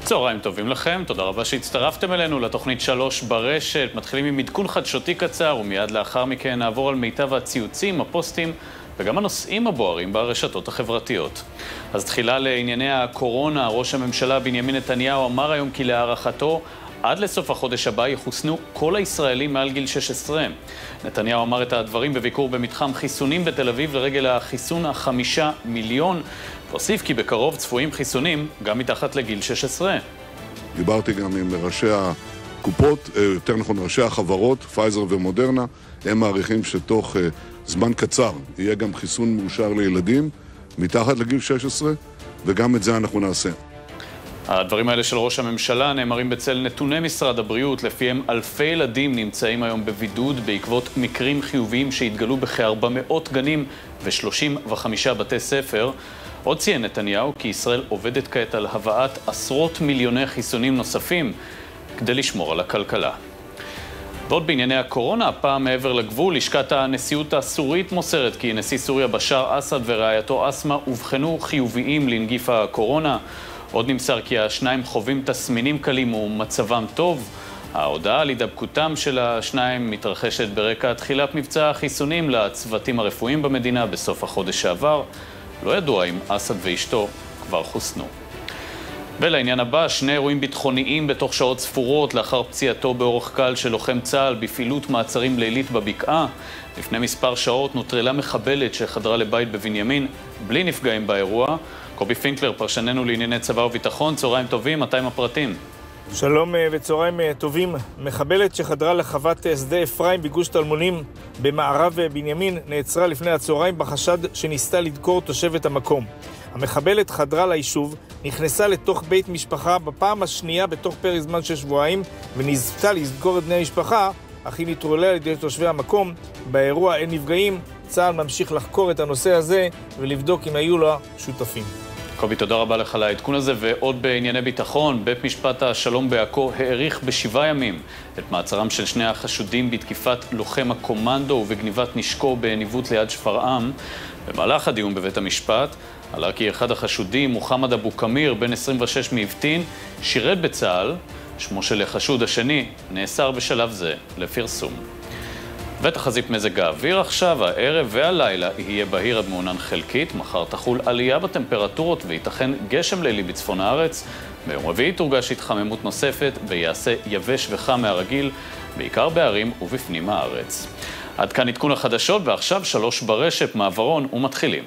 צהריים טובים לכם, תודה רבה שהצטרפתם אלינו לתוכנית 3 ברשת. מתחילים עם עדכון חדשותי קצר, ומיד לאחר מכן נעבור על מיטב הציוצים, הפוסטים וגם הנושאים הבוערים ברשתות החברתיות. אז תחילה לענייני הקורונה, ראש הממשלה בנימין נתניהו אמר היום כי להערכתו עד לסוף החודש הבא יחוסנו כל הישראלים מעל גיל 16. נתניהו אמר את הדברים בביקור במתחם חיסונים בתל אביב לרגל החיסון 5 מיליון. הוסיף כי בקרוב צפויים חיסונים גם מתחת לגיל 16. דיברתי גם עם ראשי הקופות, יותר נכון ראשי החברות, פייזר ומודרנה. הם מעריכים שתוך זמן קצר יהיה גם חיסון מאושר לילדים מתחת לגיל 16, וגם את זה אנחנו נעשה. הדברים האלה של ראש הממשלה נאמרים בצל נתוני משרד הבריאות, לפיהם אלפי ילדים נמצאים היום בבידוד בעקבות מקרים חיוביים שהתגלו בכ-400 גנים ו-35 בתי ספר. עוד ציין נתניהו כי ישראל עובדת כעת על הבאת עשרות מיליוני חיסונים נוספים כדי לשמור על הכלכלה. ועוד בענייני הקורונה, הפעם מעבר לגבול, לשכת הנשיאות הסורית מוסרת כי נשיא סוריה בשאר אסד ורעייתו אסמה אובחנו חיוביים לנגיף הקורונה. עוד נמסר כי השניים חווים תסמינים קלים ומצבם טוב. ההודעה על הידבקותם של השניים מתרחשת ברקע תחילת מבצע החיסונים לצוותים הרפואיים במדינה בסוף החודש שעבר. לא ידוע אם אסד ואשתו כבר חוסנו. ולעניין הבא, שני אירועים ביטחוניים בתוך שעות ספורות לאחר פציעתו באורח קל של לוחם צה"ל בפעילות מעצרים לילית בבקעה. לפני מספר שעות נוטרלה מחבלת שחדרה לבית בבנימין בלי נפגעים באירוע. קובי פינקלר, פרשננו לענייני צבא וביטחון, צהריים טובים, מתי הפרטים? שלום וצהריים טובים. מחבלת שחדרה לחוות שדה אפרים בגוש טלמונים במערב בנימין נעצרה לפני הצהריים בחשד שניסתה לדקור תושבת המקום. המחבלת חדרה ליישוב, נכנסה לתוך בית משפחה בפעם השנייה בתוך פרק זמן של שבועיים וניסתה לדקור את בני המשפחה, אך היא נטרולה על ידי תושבי המקום. באירוע אין נפגעים. צה"ל ממשיך לחקור את הנושא הזה ולבדוק אם היו לה שותפים. קובי, תודה רבה לך על העדכון הזה. ועוד בענייני ביטחון, בית משפט השלום בעכו האריך ב7 ימים את מעצרם של שני החשודים בתקיפת לוחם הקומנדו ובגניבת נשקו בניווט ליד שפרעם. במהלך הדיון בבית המשפט עלה כי אחד החשודים, מוחמד אבו קמיר, בן 26 מאבטין, שירת בצה"ל. שמו של החשוד השני נאסר בשלב זה לפרסום. ותחזית מזג האוויר עכשיו, הערב והלילה יהיה בהיר עד מעונן חלקית. מחר תחול עלייה בטמפרטורות וייתכן גשם לילי בצפון הארץ. ביום רביעי תורגש התחממות נוספת ויעשה יבש וחם מהרגיל, בעיקר בערים ובפנים הארץ. עד כאן עדכון החדשות, ועכשיו 3 ברשת, מעברון ומתחילים.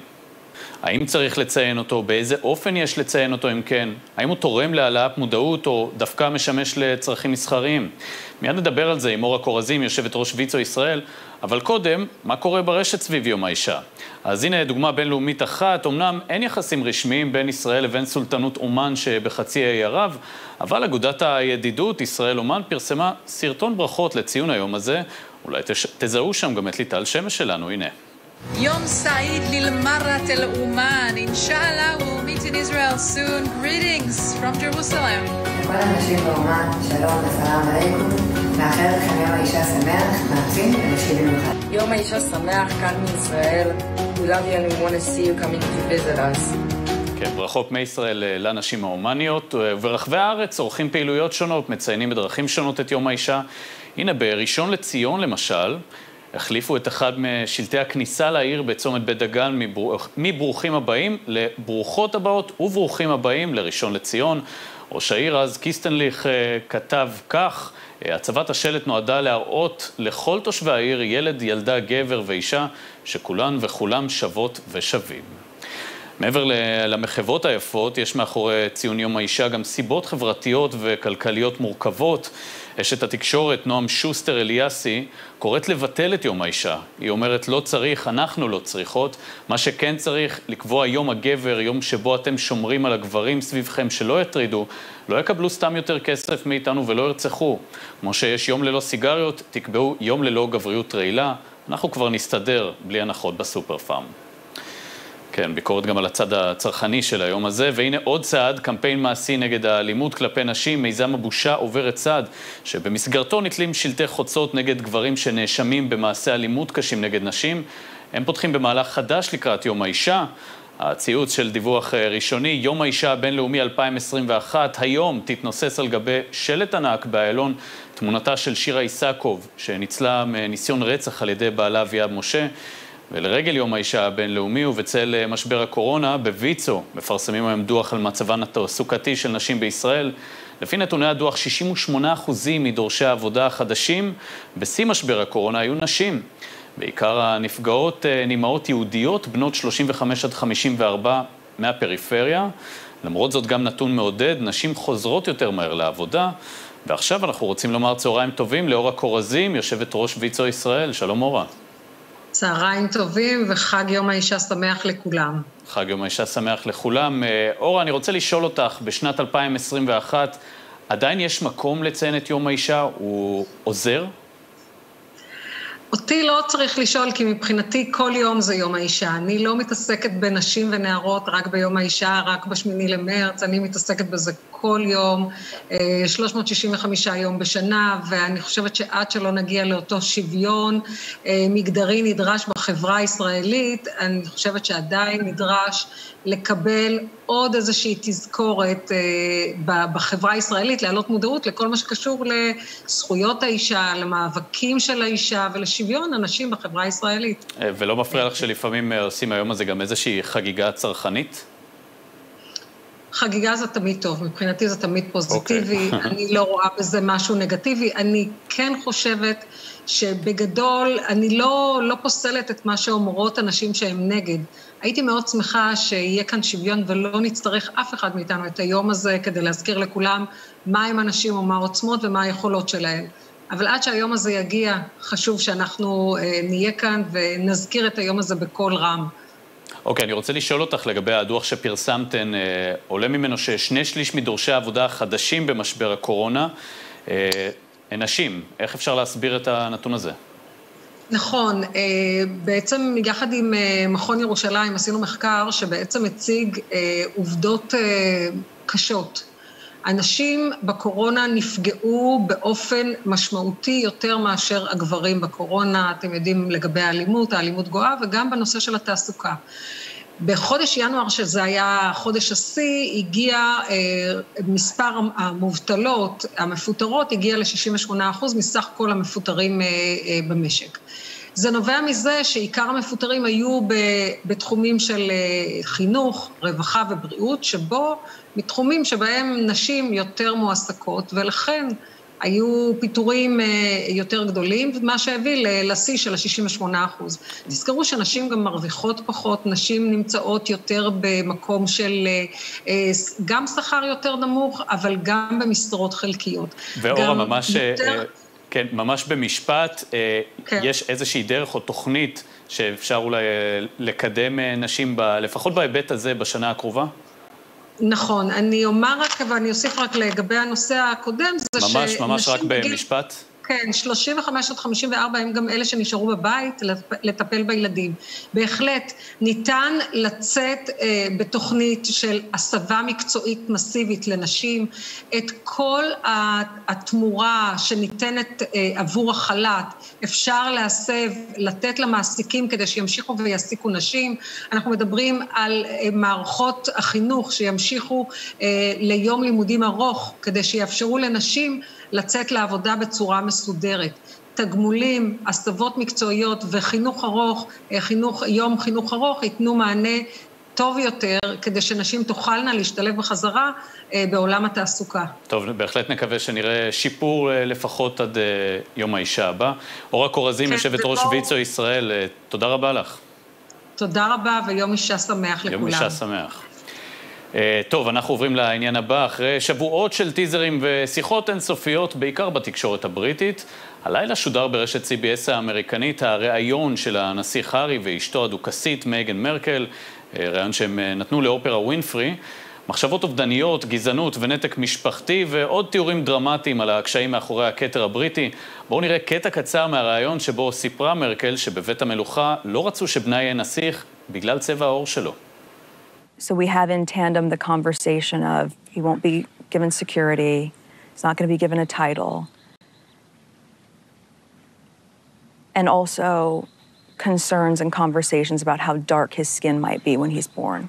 האם צריך לציין אותו? באיזה אופן יש לציין אותו אם כן? האם הוא תורם להעלאת מודעות או דווקא משמש לצרכים מסחריים? מיד נדבר על זה עם אורה קורזים, יושבת ראש ויצו ישראל, אבל קודם, מה קורה ברשת סביב יום האישה? אז הנה דוגמה בינלאומית אחת. אמנם אין יחסים רשמיים בין ישראל לבין סולטנות אומן שבחצי האי ערב, אבל אגודת הידידות ישראל אומן פרסמה סרטון ברכות לציון היום הזה. אולי תזהו שם גם את ליטל שמש שלנו, הנה. Yom Said lil Marat el Uman. Inshallah we'll meet in Israel soon. Greetings from Jerusalem. לכל האנשים באומן, שלום וסלام עליכום. מאחל לכם יום האישה שמח, מעצים ונשים במיוחד. יום האישה שמח כאן מישראל. We love you and we want to see you coming to visit us. כן, ברכות מישראל לנשים האומניות. ברחבי הארץ עורכים פעילויות שונות, מציינים בדרכים שונות את יום האישה. הנה, בראשון לציון למשל, החליפו את אחד משלטי הכניסה לעיר בצומת בית דגן מברוכים הבאים לברוכות הבאות וברוכים הבאים לראשון לציון. ראש העיר אז קיסטנליך כתב כך: הצבת השלט נועדה להראות לכל תושבי העיר, ילד, ילדה, גבר ואישה, שכולן וכולם שוות ושווים. מעבר למחוות היפות, יש מאחורי ציון יום האישה גם סיבות חברתיות וכלכליות מורכבות. אשת התקשורת נועם שוסטר אליאסי קוראת לבטל את יום האישה. היא אומרת, לא צריך, אנחנו לא צריכות. מה שכן צריך, לקבוע יום הגבר, יום שבו אתם שומרים על הגברים סביבכם שלא יטרידו, לא יקבלו סתם יותר כסף מאיתנו ולא ירצחו. כמו שיש יום ללא סיגריות, תקבעו יום ללא גבריות רעילה. אנחנו כבר נסתדר בלי הנחות בסופר פארם. כן, ביקורת גם על הצד הצרכני של היום הזה. והנה עוד צעד, קמפיין מעשי נגד האלימות כלפי נשים. מיזם הבושה עוברת צעד, שבמסגרתו נתלים שלטי חוצות נגד גברים שנאשמים במעשי אלימות קשים נגד נשים. הם פותחים במהלך חדש לקראת יום האישה. הציוץ של דיווח ראשוני, יום האישה הבינלאומי 2021, היום תתנוסס על גבי שלט ענק באיילון תמונתה של שירה איסקוב, שניצלה מניסיון רצח על ידי בעלה אביעד משה, ולרגל יום האישה הבינלאומי ובצל משבר הקורונה, בויצו מפרסמים היום דוח על מצבן התעסוקתי של נשים בישראל. לפי נתוני הדוח, 68% מדורשי העבודה החדשים בשיא משבר הקורונה היו נשים. בעיקר הנפגעות אימהות יהודיות, בנות 35 עד 54 מהפריפריה. למרות זאת גם נתון מעודד, נשים חוזרות יותר מהר לעבודה. ועכשיו אנחנו רוצים לומר צהריים טובים לאורה קורזים, יושבת ראש ויצו ישראל. שלום אורה. צהריים טובים וחג יום האישה שמח לכולם. חג יום האישה שמח לכולם. אורה, אני רוצה לשאול אותך, בשנת 2021 עדיין יש מקום לציין את יום האישה? הוא עוזר? אותי לא צריך לשאול, כי מבחינתי כל יום זה יום האישה. אני לא מתעסקת בנשים ונערות רק ביום האישה, רק ב8 למרץ, אני מתעסקת בזה כל יום, 365 יום בשנה, ואני חושבת שעד שלא נגיע לאותו שוויון מגדרי נדרש בחברה הישראלית, אני חושבת שעדיין נדרש לקבל עוד איזושהי תזכורת בחברה הישראלית, להעלות מודעות לכל מה שקשור לזכויות האישה, למאבקים של האישה ולשוויון אנשים בחברה הישראלית. ולא מפריע לך שלפעמים עושים היום הזה גם איזושהי חגיגה צרכנית? חגיגה זה תמיד טוב, מבחינתי זה תמיד פוזיטיבי, אני לא רואה בזה משהו נגטיבי, אני כן חושבת שבגדול אני לא פוסלת את מה שאומרות אנשים שהם נגד. הייתי מאוד שמחה שיהיה כאן שוויון ולא נצטרך אף אחד מאיתנו את היום הזה כדי להזכיר לכולם מה הם אנשים או מה העוצמות ומה היכולות שלהם. אבל עד שהיום הזה יגיע, חשוב שאנחנו נהיה כאן ונזכיר את היום הזה בכל רם. אוקיי, אני רוצה לשאול אותך לגבי הדוח שפרסמתן, עולה ממנו ש2/3 מדורשי העבודה החדשים במשבר הקורונה, נשים. איך אפשר להסביר את הנתון הזה? נכון, בעצם יחד עם מכון ירושלים עשינו מחקר שבעצם הציג עובדות קשות. אנשים בקורונה נפגעו באופן משמעותי יותר מאשר הגברים בקורונה, אתם יודעים לגבי האלימות גואה, וגם בנושא של התעסוקה. בחודש ינואר, שזה היה חודש השיא, הגיע מספר המובטלות, המפוטרות, הגיע ל68% מסך כל המפוטרים במשק. זה נובע מזה שעיקר המפוטרים היו בתחומים של חינוך, רווחה ובריאות, מתחומים שבהם נשים יותר מועסקות, ולכן היו פיטורים יותר גדולים, מה שהביא לשיא של 68%. תזכרו שנשים גם מרוויחות פחות, נשים נמצאות יותר במקום של גם שכר יותר נמוך, אבל גם במשרות חלקיות. ואורה, ממש במשפט, יש איזושהי דרך או תוכנית שאפשר אולי לקדם נשים, לפחות בהיבט הזה בשנה הקרובה? נכון, אני אומר רק, ואני אוסיף רק לגבי הנושא הקודם, זה ממש רק במשפט? כן, 35 עד 54 הם גם אלה שנשארו בבית לטפל בילדים. בהחלט ניתן לצאת בתוכנית של הסבה מקצועית מסיבית לנשים, את כל התמורה שניתנת עבור החל"ת, אפשר להסב, לתת למעסיקים כדי שימשיכו ויעסיקו נשים. אנחנו מדברים על מערכות החינוך שימשיכו ליום לימודים ארוך, כדי שיאפשרו לנשים לצאת לעבודה בצורה מסודרת. תגמולים, הסבות מקצועיות וחינוך ארוך, יום חינוך ארוך, ייתנו מענה טוב יותר, כדי שנשים תוכלנה להשתלב בחזרה בעולם התעסוקה. טוב, בהחלט נקווה שנראה שיפור לפחות עד יום האישה הבא. אורה קורזים, יושבת ראש ויצו ישראל, תודה רבה לך. תודה רבה, ויום אישה שמח לכולם. יום אישה שמח. טוב, אנחנו עוברים לעניין הבא. אחרי שבועות של טיזרים ושיחות אינסופיות, בעיקר בתקשורת הבריטית, הלילה שודר ברשת CBS האמריקנית הראיון של הנשיא הארי ואשתו הדוכסית מייגן מרקל, ראיון שהם נתנו לאופרה ווינפרי. מחשבות אובדניות, גזענות ונתק משפחתי ועוד תיאורים דרמטיים על הקשיים מאחורי הכתר הבריטי. בואו נראה קטע קצר מהראיון שבו סיפרה מרקל שבבית המלוכה לא רצו שבנה יהיה נסיך בגלל צבע העור שלו. So we have in tandem the conversation of he won't be given security, he's not going to be given a title. And also concerns and conversations about how dark his skin might be when he's born.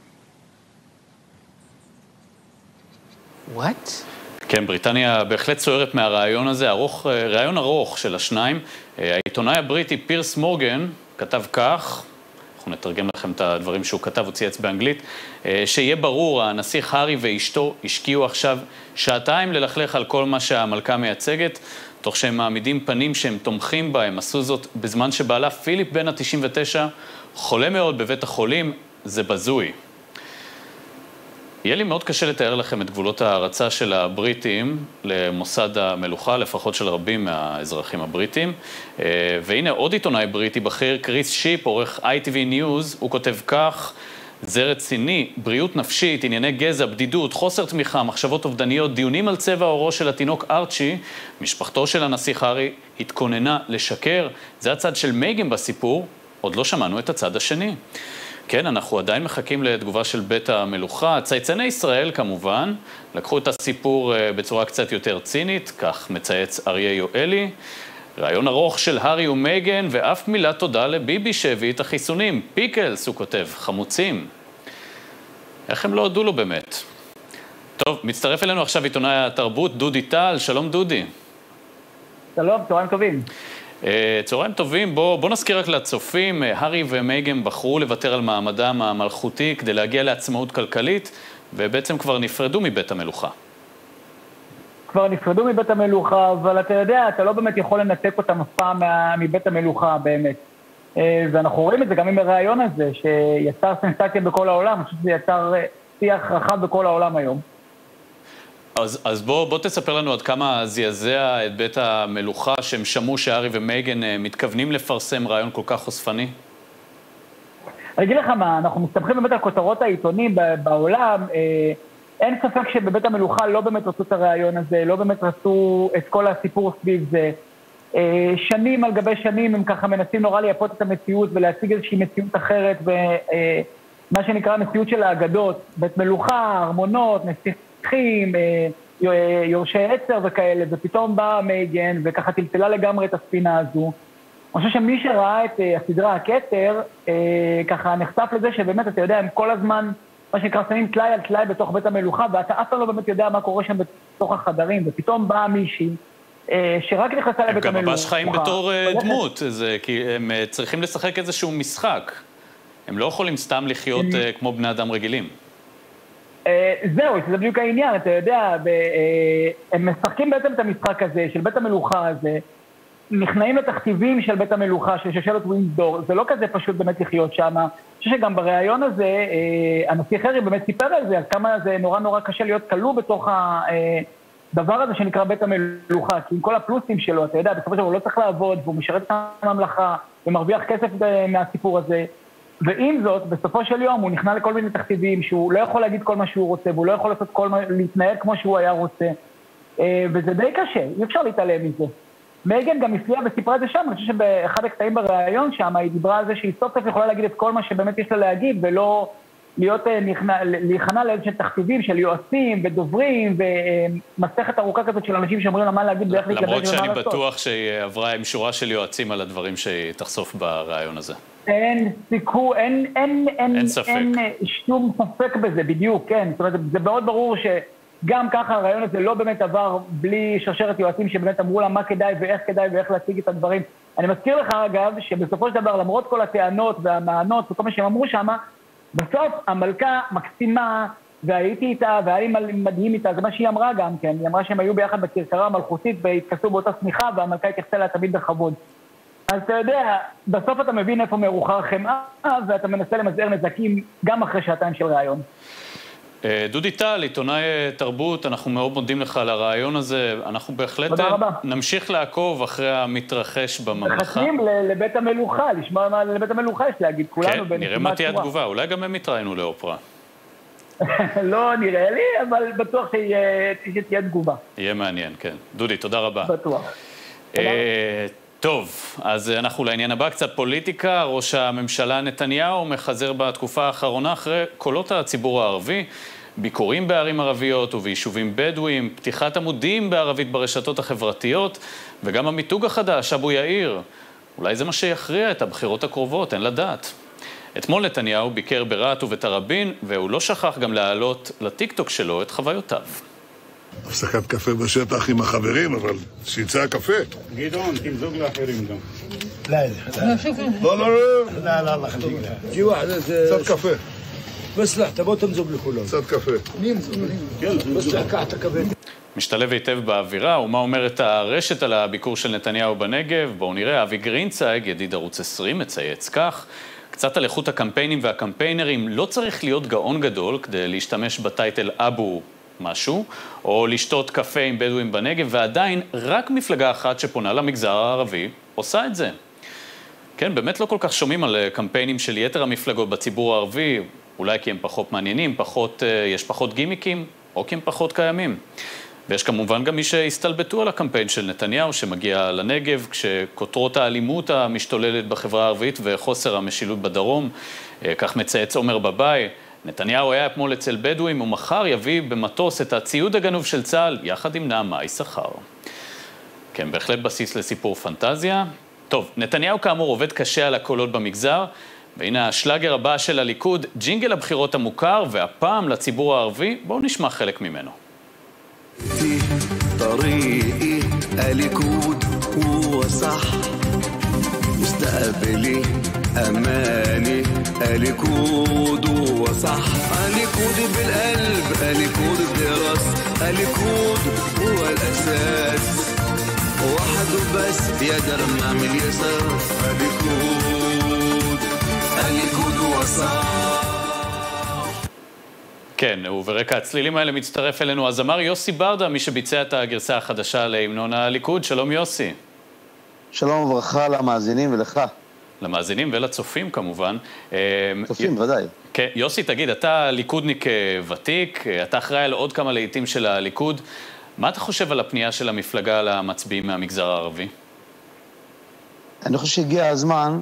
What? כן, בריטניה בהחלט סוערת מהרעיון הזה, רעיון ארוך של השניים. העיתונאי הבריטי פירס מורגן כתב כך, אנחנו נתרגם לכם את הדברים שהוא כתב, הוא צייץ באנגלית, שיהיה ברור, הנסיך הארי ואשתו השקיעו עכשיו שעתיים ללכלך על כל מה שהמלכה מייצגת, תוך שהם מעמידים פנים שהם תומכים בה, הם עשו זאת בזמן שבעלה פיליפ בן ה-99 חולה מאוד בבית החולים, זה בזוי. יהיה לי מאוד קשה לתאר לכם את גבולות ההרצה של הבריטים למוסד המלוכה, לפחות של רבים מהאזרחים הבריטים. והנה עוד עיתונאי בריטי בכיר, קריס שיפ, עורך ITV News, הוא כותב כך, זה רציני, בריאות נפשית, ענייני גזע, בדידות, חוסר תמיכה, מחשבות אובדניות, דיונים על צבע עורו של התינוק ארצ'י, משפחתו של הנסיך הארי התכוננה לשקר. זה הצד של מייגן בסיפור, עוד לא שמענו את הצד השני. כן, אנחנו עדיין מחכים לתגובה של בית המלוכה. צייצני ישראל, כמובן, לקחו את הסיפור בצורה קצת יותר צינית, כך מצייץ אריה יואלי. רעיון ארוך של הארי ומייגן, ואף מילה תודה לביבי שהביא את החיסונים. פיקלס, הוא כותב, חמוצים. איך הם לא הודו לו באמת? טוב, מצטרף אלינו עכשיו עיתונאי התרבות, דודי טל. שלום דודי. שלום, צהריים טובים. צהריים טובים, בוא נזכיר רק לצופים, הארי ומייגן בחרו לוותר על מעמדם המלכותי כדי להגיע לעצמאות כלכלית, ובעצם כבר נפרדו מבית המלוכה. כבר נפרדו מבית המלוכה, אבל אתה יודע, אתה לא באמת יכול לנתק אותם אף פעם מבית המלוכה באמת. ואנחנו רואים את זה גם עם הרעיון הזה, שיצר סנסציה בכל העולם, אני חושב שזה יצר שיח רחב בכל העולם היום. אז בוא תספר לנו עד כמה זעזע את בית המלוכה שהם שמעו שהארי ומייגן מתכוונים לפרסם רעיון כל כך חושפני? אני אגיד לך מה, אנחנו מסתמכים באמת על כותרות העיתונים בעולם, אין ספק שבבית המלוכה לא באמת רצו את הרעיון הזה, לא באמת רצו את כל הסיפור סביב זה. שנים על גבי שנים הם ככה מנסים נורא לייפות את המציאות ולהציג איזושהי מציאות אחרת, ומה שנקרא מציאות של האגדות, בית מלוכה, ארמונות, נסיכים, יורשי עצר וכאלה, ופתאום באה מייגן וככה טלטלה לגמרי את הספינה הזו. אני חושב שמי שראה את הסדרה הכתר, ככה נחשף לזה שבאמת, אתה יודע, הם כל הזמן, מה שנקרא, שמים טלאי על טלאי בתוך בית המלוכה, ואתה אף פעם לא באמת יודע מה קורה שם בתוך החדרים, ופתאום באה מישהי, שרק נכנסה לבית המלוכה. הם גם ממש חיים בתור דמות, כי הם צריכים לשחק איזשהו משחק. הם לא יכולים סתם לחיות כמו בני אדם רגילים. זהו, זה בדיוק העניין, אתה יודע, הם משחקים בעצם את המשחק הזה, של בית המלוכה הזה, נכנעים לתכתיבים של בית המלוכה, של שושלת ווינדסור, זה לא כזה פשוט באמת לחיות שם. אני חושב שגם בריאיון הזה, הנסיך הארי באמת סיפר על זה, אז כמה זה נורא נורא קשה להיות כלוא בתוך הדבר הזה שנקרא בית המלוכה, כי עם כל הפלוסים שלו, אתה יודע, בסופו של דבר הוא לא צריך לעבוד, והוא משרת את הממלכה, ומרוויח כסף מהסיפור הזה, ועם זאת, בסופו של יום הוא נכנע לכל מיני תכתיבים, שהוא לא יכול להגיד כל מה שהוא רוצה, והוא לא יכול להתנהל כמו שהוא היה רוצה, וזה די קשה, אי אפשר להתעלם מזה. מייגן גם הפליאה וסיפרה את זה שם, אני חושב שבאחד הקטעים בראיון שם, היא דיברה על זה שהיא סוף סוף יכולה להגיד את כל מה שבאמת יש לה להגיד, ולא להיכנע לאיזה תכתיבים של יועצים ודוברים, ומסכת ארוכה כזאת של אנשים שאומרים לה מה להגיד ואיך להתלבש ומה לעשות. למרות שאני בטוח שהיא עברה עם שורה של יועצים על הדברים שהיא תחשוף בראיון הזה. אין סיכוי, אין שום ספק בזה, בדיוק, כן. זאת אומרת, זה מאוד ברור שגם ככה הרעיון הזה לא באמת עבר בלי שרשרת יועצים שבאמת אמרו לה מה כדאי ואיך להציג את הדברים. אני מזכיר לך אגב, שבסופו של דבר, למרות כל הטענות והמענות וכל מה שהם אמרו שם, בסוף המלכה מקסימה, והייתי איתה, והיה לי מדהים איתה, זה מה שהיא אמרה גם כן. היא אמרה שהם היו ביחד בכרכרה המלכותית והתכנסו באותה סמיכה, והמלכה התייחסה לה תמיד בכבוד. אז אתה יודע, בסוף אתה מבין איפה מרוחר חמאה, ואתה מנסה למזער נזקים גם אחרי שעתיים של ראיון. דודי טל, עיתונאי תרבות, אנחנו מאוד מודים לך על הרעיון הזה. אנחנו בהחלט נמשיך לעקוב אחרי המתרחש בממלכה. מחכים לבית המלוכה, לשמוע מה לבית המלוכה יש להגיד. כולנו כן, נראה מה תהיה התגובה. אולי גם הם יתראיינו לאופרה. לא נראה לי, אבל בטוח שתהיה תגובה. יהיה מעניין, כן. דודי, תודה רבה. בטוח. טוב, אז אנחנו לעניין הבא, קצת פוליטיקה. ראש הממשלה נתניהו מחזר בתקופה האחרונה אחרי קולות הציבור הערבי, ביקורים בערים ערביות וביישובים בדואים, פתיחת עמודים בערבית ברשתות החברתיות, וגם המיתוג החדש, אבו יאיר, אולי זה מה שיכריע את הבחירות הקרובות, אין לדעת. אתמול נתניהו ביקר ברהט ובתראבין, והוא לא שכח גם להעלות לטיקטוק שלו את חוויותיו. הפסקת קפה בשטח עם החברים, אבל שיצא הקפה. גדעון, תמזוג לאחרים גם. לא, לא, לא, חליק לה. ג'י ואחד, קצת קפה. בס לה, תבוא תמזוג לכולם. קצת קפה. בס לה, קח את הקפה. משתלב היטב באווירה, ומה אומרת הרשת על הביקור של נתניהו בנגב? בואו נראה, אבי גרינצייג, ידיד ערוץ 20, מצייץ כך. קצת על איכות הקמפיינים והקמפיינרים, לא צריך להיות גאון גדול כדי להשתמש בטייטל אבו משהו, או לשתות קפה עם בדואים בנגב, ועדיין רק מפלגה אחת שפונה למגזר הערבי עושה את זה. כן, באמת לא כל כך שומעים על קמפיינים של יתר המפלגות בציבור הערבי, אולי כי הם פחות מעניינים, יש פחות גימיקים, או כי הם פחות קיימים. ויש כמובן גם מי שהסתלבטו על הקמפיין של נתניהו שמגיע לנגב, כשכותרות האלימות המשתוללת בחברה הערבית וחוסר המשילות בדרום, כך מצייץ עומר בבאי, נתניהו היה אתמול אצל בדואים ומחר יביא במטוס את הציוד הגנוב של צה"ל יחד עם נעמה יששכר. כן, בהחלט בסיס לסיפור פנטזיה. טוב, נתניהו כאמור עובד קשה על הקולות במגזר, והנה השלאגר הבא של הליכוד, ג'ינגל הבחירות המוכר, והפעם לציבור הערבי, בואו נשמע חלק ממנו. طريقي الكود هو صح مستقبلي أماني الكود هو صح الكود بالقلب الكود بالراس الكود هو الأساس وحده بس يقدر نعمل يسار الكود هو صح. כן, וברקע הצלילים האלה מצטרף אלינו הזמר יוסי ברדה, מי שביצע את הגרסה החדשה להמנון הליכוד. שלום יוסי. שלום וברכה למאזינים ולך. למאזינים ולצופים כמובן. צופים, ודאי. כן, יוסי, תגיד, אתה ליכודניק ותיק, אתה אחראי על עוד כמה לעיתים של הליכוד. מה אתה חושב על הפנייה של המפלגה למצביעים מהמגזר הערבי? אני חושב שהגיע הזמן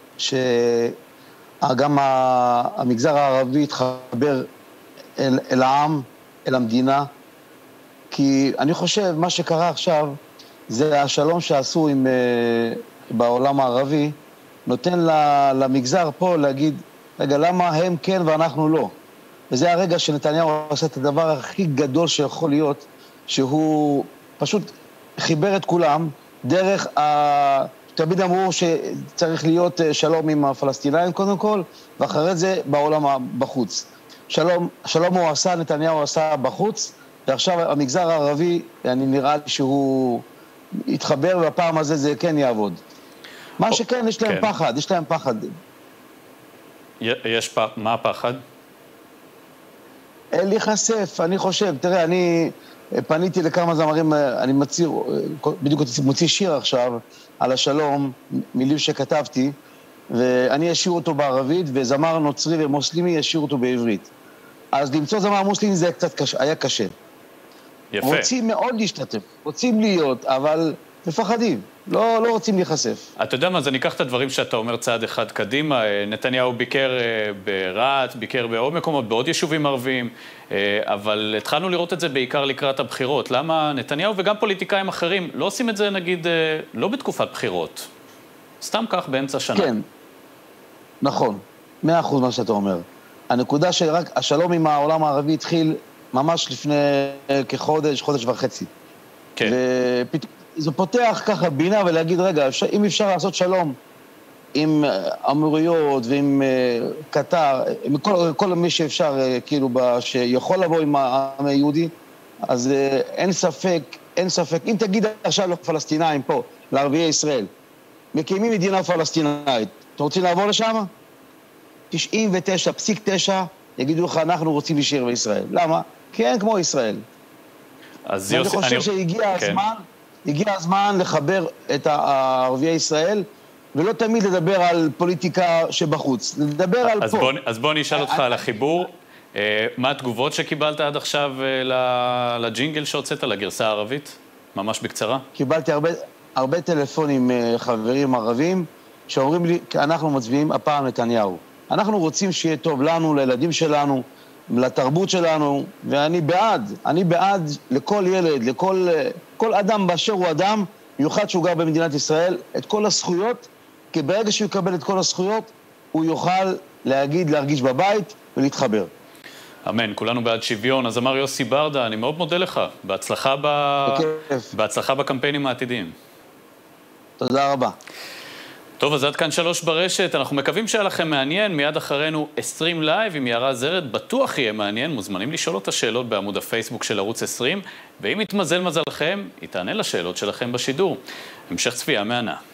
שגם המגזר הערבי יתחבר אל העם, אל המדינה, כי אני חושב מה שקרה עכשיו זה השלום שעשו בעולם הערבי, נותן למגזר פה להגיד, רגע, למה הם כן ואנחנו לא? וזה הרגע שנתניהו עושה את הדבר הכי גדול שיכול להיות, שהוא פשוט חיבר את כולם דרך תמיד אמרו שצריך להיות שלום עם הפלסטינאים קודם כל, ואחרי זה בעולם בחוץ. שלום הוא עשה, נתניהו עשה בחוץ, ועכשיו המגזר הערבי, אני נראה לי שהוא יתחבר, והפעם הזה זה כן יעבוד. מה שכן, יש להם פחד, יש להם פחד. מה הפחד? להיחשף, אני חושב, תראה, אני פניתי לכמה זמרים, אני בדיוק מוציא שיר עכשיו על השלום, מילים שכתבתי, ואני אשאיר אותו בערבית, וזמר נוצרי ומוסלמי ישאיר אותו בעברית. אז למצוא זמר מוסלמי זה היה קשה. יפה. רוצים מאוד להשתתף, רוצים להיות, אבל מפחדים, לא רוצים להיחשף. אתה יודע מה, אז אני אקח את הדברים שאתה אומר צעד אחד קדימה. נתניהו ביקר ברהט, ביקר בעוד מקומות, בעוד יישובים ערביים, אבל התחלנו לראות את זה בעיקר לקראת הבחירות. למה נתניהו וגם פוליטיקאים אחרים לא עושים את זה, נגיד, לא בתקופת בחירות? סתם כך באמצע שנה. כן, נכון, 100% מה שאתה אומר. הנקודה שרק השלום עם העולם הערבי התחיל ממש לפני כחודש, חודש וחצי. כן. זה פותח ככה בינה ולהגיד, רגע, אם אפשר לעשות שלום עם אמוריות ועם קטר, עם כל מי שאפשר, כאילו, שיכול לבוא עם העם היהודי, אז אין ספק, אם תגיד עכשיו לפלסטינאים פה, לערביי ישראל, מקימים מדינה פלסטינאית, אתם רוצים לעבור לשם? 99.9 יגידו לך, אנחנו רוצים להישאר בישראל. למה? כי אין כמו ישראל. אז אני חושב שהגיע הזמן לחבר את הערביי ישראל, ולא תמיד לדבר על פוליטיקה שבחוץ. לדבר על פה. אז בוא נשאל אותך על החיבור. מה התגובות שקיבלת עד עכשיו לג'ינגל שהוצאת, לגרסה הערבית? ממש בקצרה. קיבלתי הרבה טלפונים חברים ערבים, שאומרים לי, אנחנו מצביעים הפעם נתניהו. אנחנו רוצים שיהיה טוב לנו, לילדים שלנו, לתרבות שלנו, ואני בעד לכל ילד, לכל אדם באשר הוא אדם, מיוחד שהוא גר במדינת ישראל, את כל הזכויות כי ברגע שהוא יקבל את כל הזכויות, הוא יוכל להרגיש בבית ולהתחבר. אמן, כולנו בעד שוויון. אז אמר יוסי ברדה, אני מאוד מודה לך. בהצלחה בקמפיינים העתידיים. תודה רבה. טוב, אז עד כאן 3 ברשת. אנחנו מקווים שהיה לכם מעניין. מיד אחרינו 20 לייב עם יערה זרד. בטוח יהיה מעניין. מוזמנים לשאול אותה שאלות בעמוד הפייסבוק של ערוץ 20. ואם יתמזל מזלכם, היא תענה לשאלות שלכם בשידור. המשך צפייה מהנה.